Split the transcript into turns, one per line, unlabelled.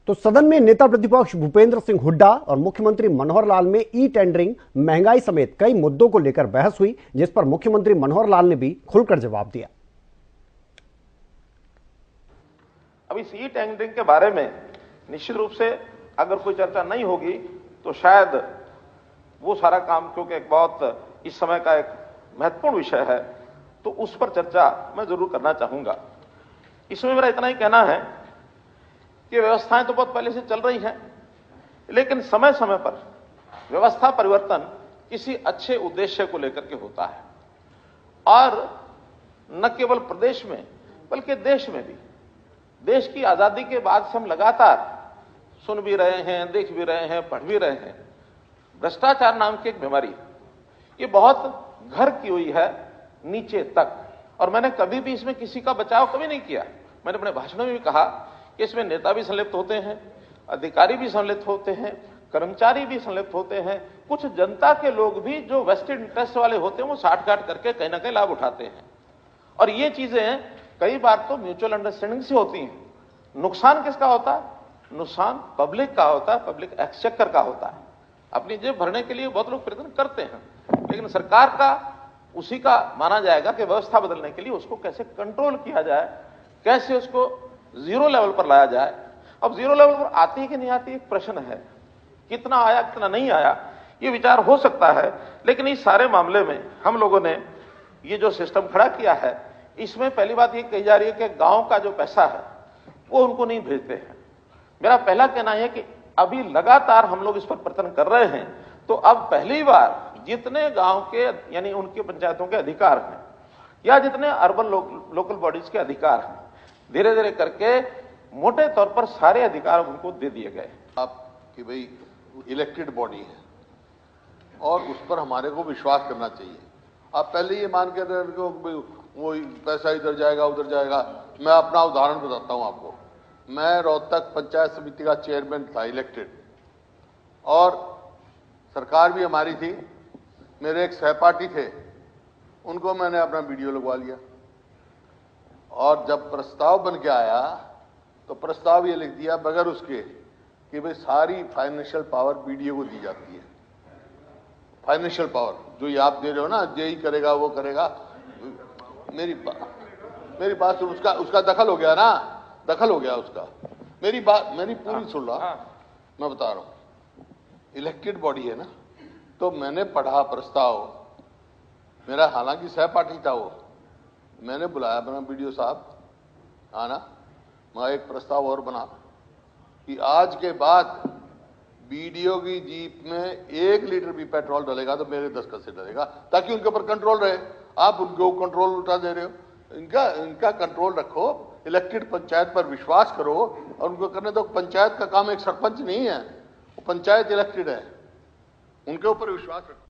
तो सदन में नेता प्रतिपक्ष भूपेंद्र सिंह हुड्डा और मुख्यमंत्री मनोहर लाल में ई टेंडरिंग, महंगाई समेत कई मुद्दों को लेकर बहस हुई, जिस पर मुख्यमंत्री मनोहर लाल ने भी खुलकर जवाब दिया।
अब इस ई टेंडरिंग के बारे में निश्चित रूप से अगर कोई चर्चा नहीं होगी तो शायद वो सारा काम, क्योंकि एक बहुत इस समय का एक महत्वपूर्ण विषय है, तो उस पर चर्चा मैं जरूर करना चाहूंगा। इसमें मेरा इतना ही कहना है कि व्यवस्थाएं तो बहुत पहले से चल रही हैं, लेकिन समय समय पर व्यवस्था परिवर्तन किसी अच्छे उद्देश्य को लेकर के होता है, और न केवल प्रदेश में बल्कि देश में भी। देश की आजादी के बाद से हम लगातार सुन भी रहे हैं, देख भी रहे हैं, पढ़ भी रहे हैं, भ्रष्टाचार नाम की एक बीमारी ये बहुत घर की हुई है नीचे तक। और मैंने कभी भी इसमें किसी का बचाव कभी नहीं किया। मैंने अपने भाषणों में भी कहा कि इसमें नेता भी संलिप्त होते हैं, अधिकारी भी संलिप्त होते हैं, कर्मचारी भी संलिप्त होते हैं, कुछ जनता के लोग भी जो वेस्टेड इंटरेस्ट वाले होते हैं वो साठ-गांठ करके कहीं ना कहीं लाभ उठाते हैं। और ये चीजें कई बार तो म्यूचुअल अंडरस्टैंडिंग से होती हैं। नुकसान किसका होता है? नुकसान पब्लिक का होता है, पब्लिक एक्सचेकर का होता है। अपनी जेब भरने के लिए बहुत लोग प्रयत्न करते हैं, लेकिन सरकार का उसी का माना जाएगा कि व्यवस्था बदलने के लिए उसको कैसे कंट्रोल किया जाए, कैसे उसको जीरो लेवल पर लाया जाए। अब जीरो लेवल पर आती है कि नहीं आती, एक प्रश्न है। कितना आया कितना नहीं आया ये विचार हो सकता है, लेकिन इस सारे मामले में हम लोगों ने ये जो सिस्टम खड़ा किया है, इसमें पहली बात ये कही जा रही है कि गांव का जो पैसा है वो उनको नहीं भेजते हैं। मेरा पहला कहना है कि अभी लगातार हम लोग इस पर प्रयत्न कर रहे हैं, तो अब पहली बार जितने गांव के यानी उनके पंचायतों के अधिकार हैं या जितने अर्बन लोकल बॉडीज के अधिकार हैं, धीरे धीरे करके मोटे तौर पर सारे अधिकार उनको दे दिए गए।
आप कि भाई इलेक्टेड बॉडी है और उस पर हमारे को विश्वास करना चाहिए। आप पहले ये मान के वो पैसा इधर जाएगा उधर जाएगा। मैं अपना उदाहरण बताता हूं आपको। मैं रोहतक पंचायत समिति का चेयरमैन था, इलेक्टेड, और सरकार भी हमारी थी। मेरे एक सहपाठी थे, उनको मैंने अपना वीडियो लगवा लिया, और जब प्रस्ताव बन के आया तो प्रस्ताव ये लिख दिया बगैर उसके कि भाई सारी फाइनेंशियल पावर बीडीओ को दी जाती है। फाइनेंशियल पावर जो ये आप दे रहे हो ना, जेई करेगा वो करेगा। मेरी बात सुन, उसका दखल हो गया ना, दखल हो गया उसका। मेरी पूरी सुन रहा, मैं बता रहा हूं। इलेक्टेड बॉडी है ना, तो मैंने पढ़ा प्रस्ताव, मेरा हालांकि सहपाठी था वो, मैंने बुलाया अपना बीडीओ साहब आना, मैं एक प्रस्ताव और बना कि आज के बाद बीडीओ की जीप में 1 लीटर भी पेट्रोल डलेगा तो मेरे दस्तखत से डलेगा, ताकि उनके ऊपर कंट्रोल रहे। आप उनको कंट्रोल उठा दे रहे हो, इनका कंट्रोल रखो, इलेक्टेड पंचायत पर विश्वास करो और उनको करने दो। पंचायत का काम एक सरपंच नहीं है, वो पंचायत इलेक्टेड है, उनके ऊपर विश्वास रखो।